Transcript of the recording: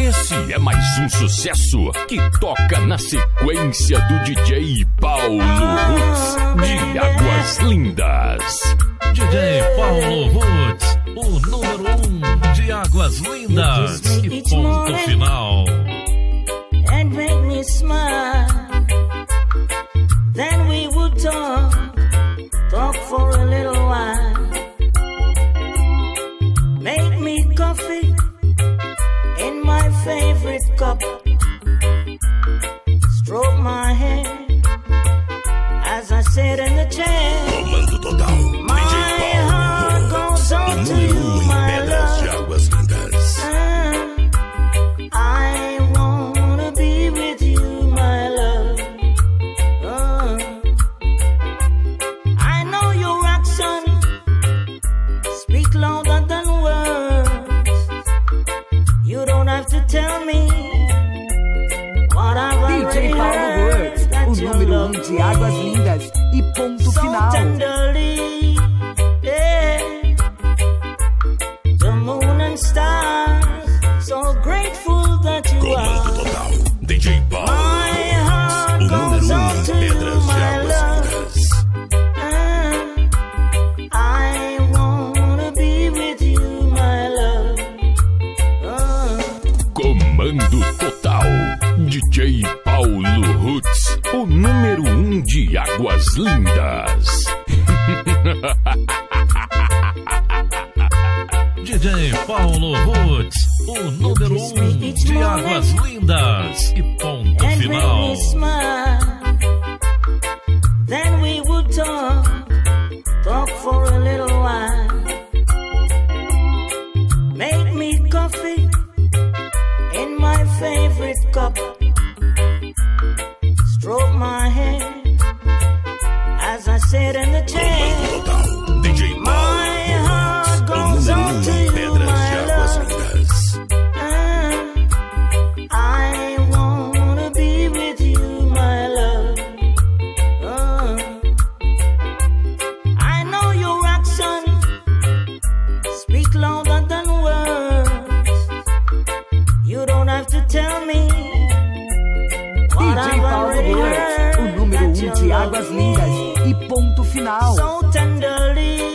Esse é mais um sucesso que toca na sequência do DJ Paulo Roots de Águas Lindas. DJ Paulo Roots, o número 1 de Águas Lindas e ponto final. And make me smile. Then we would talk for a little while. Make me coffee in my favorite cup. Stroke my hair as I sit in the chair. Comando total, my DJ heart goes on to you, my Pedras de Águas Lindas. I wanna be with you, my love. I know your accent speak louder than words. You don't have to tell me what I've already DJ Paulo heard. Roots, o número 1 de Águas Lindas e ponto So final. tenderly, yeah. The moon and stars, so grateful that you Comando are. total, DJ Paulo. My heart O goes número on 1 to em you, Pedras de my Águas love. Lindas. I wanna be with you, my love. Comando total, DJ Paulo Roots, o número 1 de Águas Lindas. DJ Paulo Roots, o número 1 de Águas Lindas e ponto And final. make me smile. Then we would talk for a little while. Make me coffee in my favorite cup. Stroke my hair as I sit in the chair. Comando total, DJ My Paulo. heart O goes número on 1 to em you, Pedras de my Águas love. Lindas. I wanna be with you, my love. I know your accent speak louder than words. You don't have to tell me what DJ I've Paulo already Roots, o heard. número That 1 you de love Águas me Lindas e ponto final. so tenderly.